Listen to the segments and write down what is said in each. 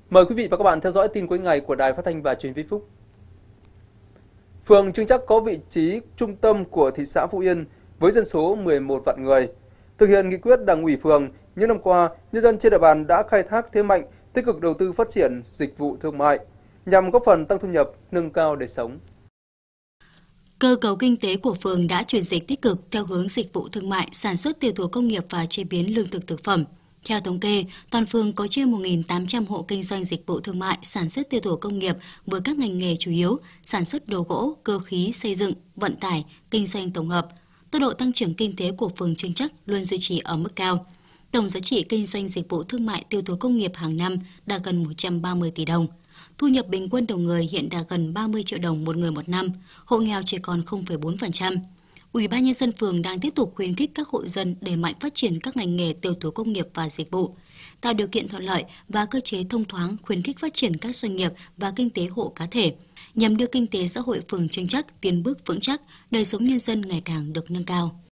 Mời quý vị và các bạn theo dõi tin cuối ngày của Đài Phát thanh và Truyền hình Vĩnh Phúc. Phường Trưng Trắc có vị trí trung tâm của thị xã Phú Yên với dân số 11 vạn người. Thực hiện nghị quyết Đảng ủy phường, những năm qua, nhân dân trên địa bàn đã khai thác thế mạnh, tích cực đầu tư phát triển dịch vụ thương mại nhằm góp phần tăng thu nhập, nâng cao đời sống. Cơ cấu kinh tế của phường đã chuyển dịch tích cực theo hướng dịch vụ thương mại, sản xuất tiêu thụ công nghiệp và chế biến lương thực thực phẩm. Theo thống kê, toàn phường có trên 1.800 hộ kinh doanh dịch vụ thương mại, sản xuất tiêu thụ công nghiệp với các ngành nghề chủ yếu, sản xuất đồ gỗ, cơ khí, xây dựng, vận tải, kinh doanh tổng hợp. Tốc độ tăng trưởng kinh tế của phường Trưng Trắc luôn duy trì ở mức cao. Tổng giá trị kinh doanh dịch vụ thương mại tiêu thụ công nghiệp hàng năm đạt gần 130 tỷ đồng. Thu nhập bình quân đầu người hiện đạt gần 30 triệu đồng một người một năm, hộ nghèo chỉ còn 0,4%. Ủy ban nhân dân phường đang tiếp tục khuyến khích các hộ dân đẩy mạnh phát triển các ngành nghề tiêu thụ công nghiệp và dịch vụ, tạo điều kiện thuận lợi và cơ chế thông thoáng khuyến khích phát triển các doanh nghiệp và kinh tế hộ cá thể, nhằm đưa kinh tế xã hội phường Trưng Trắc tiến bước vững chắc, đời sống nhân dân ngày càng được nâng cao.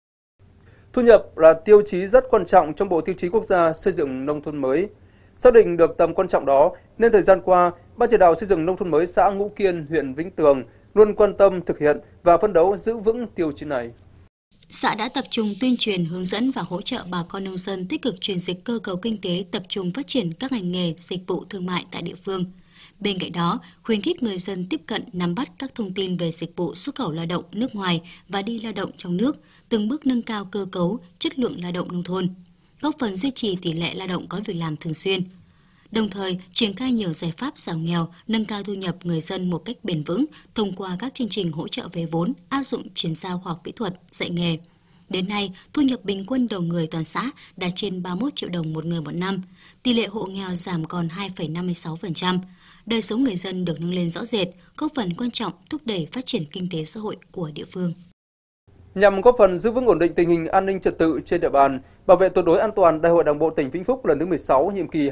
Thu nhập là tiêu chí rất quan trọng trong Bộ Tiêu chí Quốc gia xây dựng nông thôn mới. Xác định được tầm quan trọng đó, nên thời gian qua, Ban chỉ đạo xây dựng nông thôn mới xã Ngũ Kiên, huyện Vĩnh Tường luôn quan tâm thực hiện và phấn đấu giữ vững tiêu chí này. Xã đã tập trung tuyên truyền, hướng dẫn và hỗ trợ bà con nông dân tích cực chuyển dịch cơ cấu kinh tế, tập trung phát triển các ngành nghề, dịch vụ thương mại tại địa phương. Bên cạnh đó, khuyến khích người dân tiếp cận, nắm bắt các thông tin về dịch vụ xuất khẩu lao động nước ngoài và đi lao động trong nước, từng bước nâng cao cơ cấu, chất lượng lao động nông thôn, góp phần duy trì tỷ lệ lao động có việc làm thường xuyên. Đồng thời, triển khai nhiều giải pháp giảm nghèo, nâng cao thu nhập người dân một cách bền vững thông qua các chương trình hỗ trợ về vốn, áp dụng chuyển giao khoa học kỹ thuật, dạy nghề. Đến nay, thu nhập bình quân đầu người toàn xã đạt trên 31 triệu đồng một người một năm, tỷ lệ hộ nghèo giảm còn 2,56%. Đời sống người dân được nâng lên rõ rệt, góp phần quan trọng thúc đẩy phát triển kinh tế xã hội của địa phương. Nhằm góp phần giữ vững ổn định tình hình an ninh trật tự trên địa bàn, bảo vệ tuyệt đối an toàn Đại hội Đảng bộ tỉnh Vĩnh Phúc lần thứ 16, nhiệm kỳ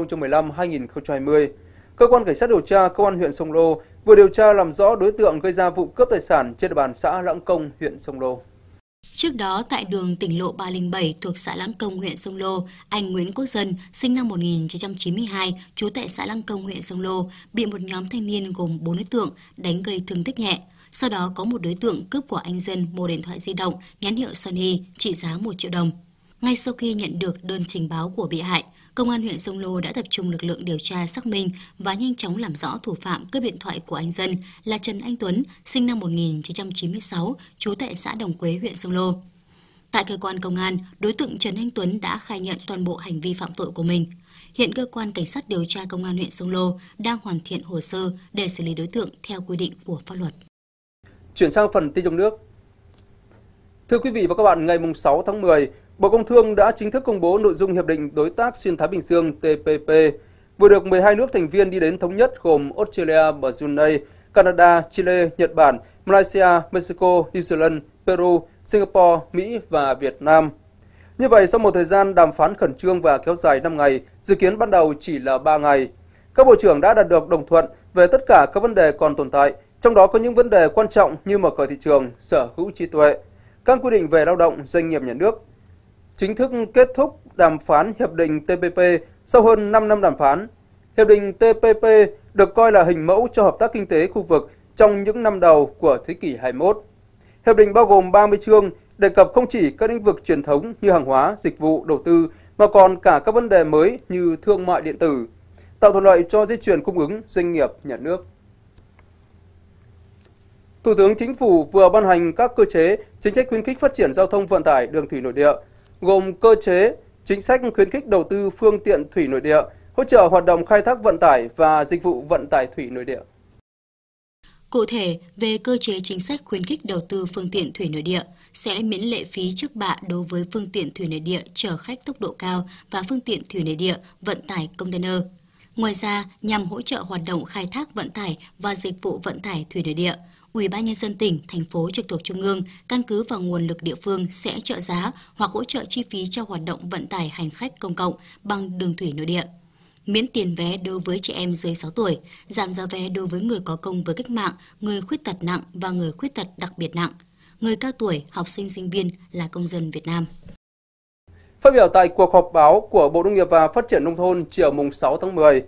2015-2020, Cơ quan Cảnh sát điều tra Công an huyện Sông Lô vừa điều tra làm rõ đối tượng gây ra vụ cướp tài sản trên địa bàn xã Lãng Công, huyện Sông Lô. Trước đó, tại đường tỉnh lộ 307 thuộc xã Lãng Công, huyện Sông Lô, anh Nguyễn Quốc Dân, sinh năm 1992, trú tại xã Lãng Công, huyện Sông Lô, bị một nhóm thanh niên gồm 4 đối tượng đánh gây thương tích nhẹ. Sau đó có một đối tượng cướp của anh Dân một điện thoại di động nhãn hiệu Sony trị giá 1 triệu đồng. Ngay sau khi nhận được đơn trình báo của bị hại, Công an huyện Sông Lô đã tập trung lực lượng điều tra xác minh và nhanh chóng làm rõ thủ phạm cướp điện thoại của anh Dân là Trần Anh Tuấn, sinh năm 1996, trú tại xã Đồng Quế, huyện Sông Lô. Tại cơ quan công an, đối tượng Trần Anh Tuấn đã khai nhận toàn bộ hành vi phạm tội của mình. Hiện cơ quan Cảnh sát điều tra Công an huyện Sông Lô đang hoàn thiện hồ sơ để xử lý đối tượng theo quy định của pháp luật. Chuyển sang phần tin trong nước. Thưa quý vị và các bạn, ngày 6 tháng 10, Bộ Công Thương đã chính thức công bố nội dung Hiệp định Đối tác Xuyên Thái Bình Dương TPP, vừa được 12 nước thành viên đi đến thống nhất gồm Australia, Brunei, Canada, Chile, Nhật Bản, Malaysia, Mexico, New Zealand, Peru, Singapore, Mỹ và Việt Nam. Như vậy, sau một thời gian đàm phán khẩn trương và kéo dài 5 ngày, dự kiến ban đầu chỉ là 3 ngày, các bộ trưởng đã đạt được đồng thuận về tất cả các vấn đề còn tồn tại, trong đó có những vấn đề quan trọng như mở cửa thị trường, sở hữu trí tuệ, các quy định về lao động, doanh nghiệp nhà nước. Chính thức kết thúc đàm phán Hiệp định TPP sau hơn 5 năm đàm phán. Hiệp định TPP được coi là hình mẫu cho hợp tác kinh tế khu vực trong những năm đầu của thế kỷ 21. Hiệp định bao gồm 30 chương, đề cập không chỉ các lĩnh vực truyền thống như hàng hóa, dịch vụ, đầu tư, mà còn cả các vấn đề mới như thương mại điện tử, tạo thuận lợi cho dây chuyền cung ứng doanh nghiệp nhà nước. Thủ tướng Chính phủ vừa ban hành các cơ chế, chính sách khuyến khích phát triển giao thông vận tải đường thủy nội địa, gồm cơ chế, chính sách khuyến khích đầu tư phương tiện thủy nội địa, hỗ trợ hoạt động khai thác vận tải và dịch vụ vận tải thủy nội địa. Cụ thể, về cơ chế chính sách khuyến khích đầu tư phương tiện thủy nội địa, sẽ miễn lệ phí trước bạ đối với phương tiện thủy nội địa chở khách tốc độ cao và phương tiện thủy nội địa vận tải container. Ngoài ra, nhằm hỗ trợ hoạt động khai thác vận tải và dịch vụ vận tải thủy nội địa, Ủy ban nhân dân tỉnh, thành phố trực thuộc Trung ương căn cứ vào nguồn lực địa phương sẽ trợ giá hoặc hỗ trợ chi phí cho hoạt động vận tải hành khách công cộng bằng đường thủy nội địa. Miễn tiền vé đối với trẻ em dưới 6 tuổi, giảm giá vé đối với người có công với cách mạng, người khuyết tật nặng và người khuyết tật đặc biệt nặng, người cao tuổi, học sinh sinh viên là công dân Việt Nam. Phát biểu tại cuộc họp báo của Bộ Nông nghiệp và Phát triển Nông thôn chiều 6 tháng 10,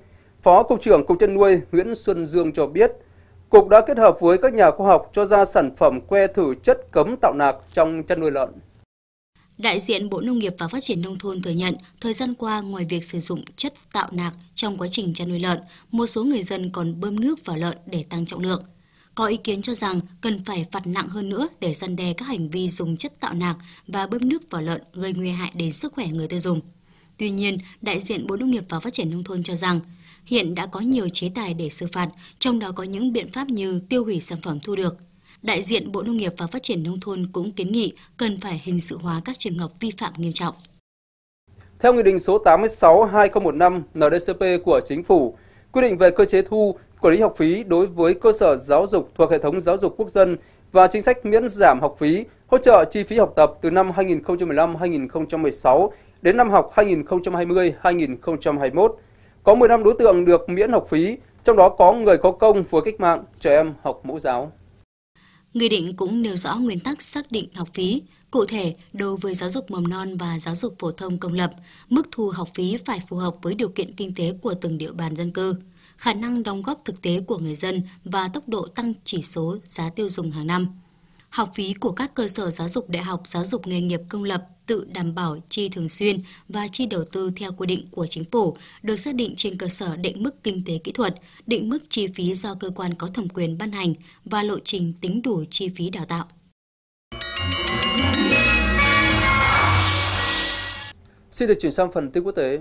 Phó Cục trưởng Cục Chăn nuôi Nguyễn Xuân Dương cho biết, Cục đã kết hợp với các nhà khoa học cho ra sản phẩm que thử chất cấm tạo nạc trong chăn nuôi lợn. Đại diện Bộ Nông nghiệp và Phát triển Nông thôn thừa nhận, thời gian qua ngoài việc sử dụng chất tạo nạc trong quá trình chăn nuôi lợn, một số người dân còn bơm nước vào lợn để tăng trọng lượng. Có ý kiến cho rằng cần phải phạt nặng hơn nữa để răn đe các hành vi dùng chất tạo nạc và bơm nước vào lợn gây nguy hại đến sức khỏe người tiêu dùng. Tuy nhiên, đại diện Bộ Nông nghiệp và Phát triển Nông thôn cho rằng, hiện đã có nhiều chế tài để xử phạt, trong đó có những biện pháp như tiêu hủy sản phẩm thu được. Đại diện Bộ Nông nghiệp và Phát triển Nông thôn cũng kiến nghị cần phải hình sự hóa các trường hợp vi phạm nghiêm trọng. Theo Nghị định số 86/2015 NĐ-CP của Chính phủ, quy định về cơ chế thu, quản lý học phí đối với cơ sở giáo dục thuộc hệ thống giáo dục quốc dân và chính sách miễn giảm học phí, hỗ trợ chi phí học tập từ năm 2015-2016 đến năm học 2020-2021. Có 15 đối tượng được miễn học phí, trong đó có người có công với cách mạng, trẻ em học mẫu giáo. Nghị định cũng nêu rõ nguyên tắc xác định học phí. Cụ thể, đối với giáo dục mầm non và giáo dục phổ thông công lập, mức thu học phí phải phù hợp với điều kiện kinh tế của từng địa bàn dân cư, khả năng đóng góp thực tế của người dân và tốc độ tăng chỉ số giá tiêu dùng hàng năm. Học phí của các cơ sở giáo dục đại học, giáo dục nghề nghiệp công lập tự đảm bảo chi thường xuyên và chi đầu tư theo quy định của Chính phủ, được xác định trên cơ sở định mức kinh tế kỹ thuật, định mức chi phí do cơ quan có thẩm quyền ban hành và lộ trình tính đủ chi phí đào tạo. Xin được chuyển sang phần tin quốc tế.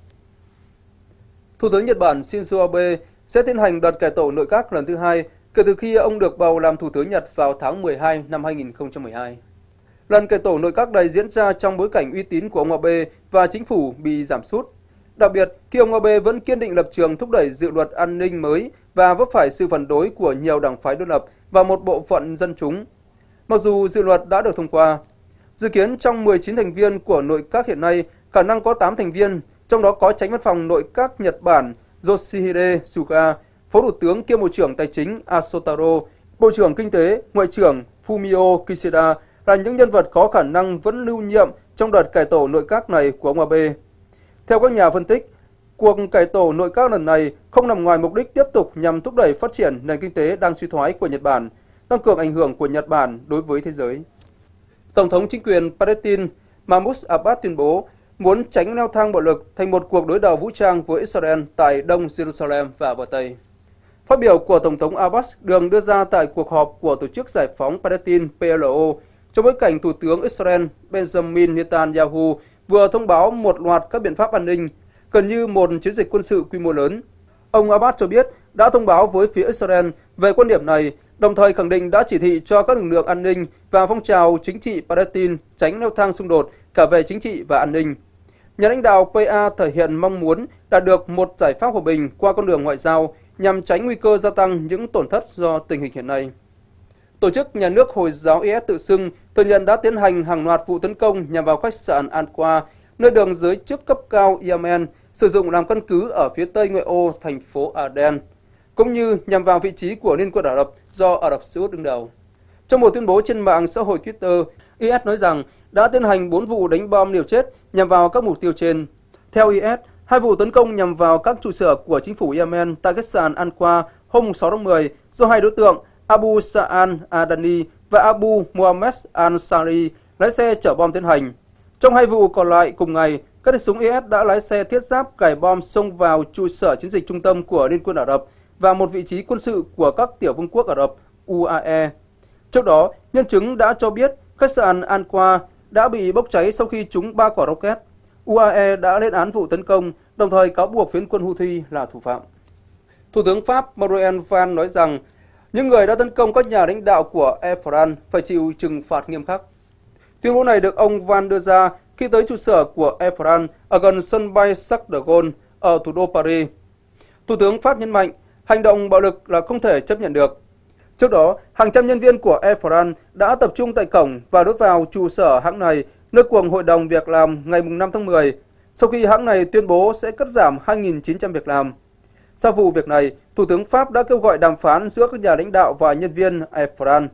Thủ tướng Nhật Bản Shinzo Abe sẽ tiến hành đợt cải tổ nội các lần thứ hai kể từ khi ông được bầu làm Thủ tướng Nhật vào tháng 12 năm 2012. Lần cải tổ nội các này diễn ra trong bối cảnh uy tín của ông Abe và chính phủ bị giảm sút. Đặc biệt, khi ông Abe vẫn kiên định lập trường thúc đẩy dự luật an ninh mới và vấp phải sự phản đối của nhiều đảng phái đối lập và một bộ phận dân chúng. Mặc dù dự luật đã được thông qua, dự kiến trong 19 thành viên của nội các hiện nay, khả năng có 8 thành viên, trong đó có Chánh văn phòng nội các Nhật Bản Yoshihide Suga, Phó Thủ tướng kiêm Bộ trưởng Tài chính Aso Taro, Bộ trưởng Kinh tế, Ngoại trưởng Fumio Kishida là những nhân vật có khả năng vẫn lưu nhiệm trong đợt cải tổ nội các này của ông Abe. Theo các nhà phân tích, cuộc cải tổ nội các lần này không nằm ngoài mục đích tiếp tục nhằm thúc đẩy phát triển nền kinh tế đang suy thoái của Nhật Bản, tăng cường ảnh hưởng của Nhật Bản đối với thế giới. Tổng thống chính quyền Palestine Mahmoud Abbas tuyên bố muốn tránh leo thang bạo lực thành một cuộc đối đầu vũ trang với Israel tại Đông Jerusalem và bờ Tây. Phát biểu của Tổng thống Abbas được đưa ra tại cuộc họp của Tổ chức Giải phóng Palestine PLO trong bối cảnh Thủ tướng Israel Benjamin Netanyahu vừa thông báo một loạt các biện pháp an ninh, gần như một chiến dịch quân sự quy mô lớn. Ông Abbas cho biết đã thông báo với phía Israel về quan điểm này, đồng thời khẳng định đã chỉ thị cho các lực lượng an ninh và phong trào chính trị Palestine tránh leo thang xung đột cả về chính trị và an ninh. Nhà lãnh đạo PA thể hiện mong muốn đạt được một giải pháp hòa bình qua con đường ngoại giao nhằm tránh nguy cơ gia tăng những tổn thất do tình hình hiện nay. Tổ chức Nhà nước Hồi giáo IS tự xưng thừa nhận đã tiến hành hàng loạt vụ tấn công nhằm vào khách sạn Al-Qaeda, nơi được giới chức cấp cao Yemen sử dụng làm căn cứ ở phía tây ngoại ô thành phố Aden, cũng như nhằm vào vị trí của Liên quân Ả Rập do Ả Rập Xê Út đứng đầu. Trong một tuyên bố trên mạng xã hội Twitter, IS nói rằng đã tiến hành 4 vụ đánh bom liều chết nhằm vào các mục tiêu trên. Theo IS, 2 vụ tấn công nhằm vào các trụ sở của chính phủ Yemen tại khách sạn Al-Qaeda hôm 6 tháng 10 do hai đối tượng Abu Sa'an Adani và Abu Muhammad Ansari lái xe chở bom tiến hành. Trong 2 vụ còn lại cùng ngày, các tay súng IS đã lái xe thiết giáp gài bom xông vào trụ sở chiến dịch trung tâm của Liên quân Ả Rập và một vị trí quân sự của các tiểu vương quốc Ả Rập UAE. Trước đó, nhân chứng đã cho biết khách sạn Al-Qaeda đã bị bốc cháy sau khi trúng 3 quả rocket. UAE đã lên án vụ tấn công, đồng thời cáo buộc phiến quân Houthi là thủ phạm. Thủ tướng Pháp Manuel Valls nói rằng những người đã tấn công các nhà lãnh đạo của Air France phải chịu trừng phạt nghiêm khắc. Tuyên bố này được ông Valls đưa ra khi tới trụ sở của Air France ở gần sân bay Charles de Gaulle ở thủ đô Paris. Thủ tướng Pháp nhấn mạnh hành động bạo lực là không thể chấp nhận được. Trước đó, hàng trăm nhân viên của Air France đã tập trung tại cổng và đốt vào trụ sở hãng này nơi cuộc hội đồng việc làm ngày 5 tháng 10, sau khi hãng này tuyên bố sẽ cắt giảm 2.900 việc làm. Sau vụ việc này, Thủ tướng Pháp đã kêu gọi đàm phán giữa các nhà lãnh đạo và nhân viên Air France.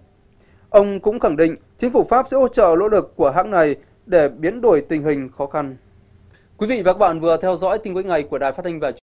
Ông cũng khẳng định chính phủ Pháp sẽ hỗ trợ nỗ lực của hãng này để biến đổi tình hình khó khăn. Quý vị và các bạn vừa theo dõi tin cuối ngày của Đài Phát thanh và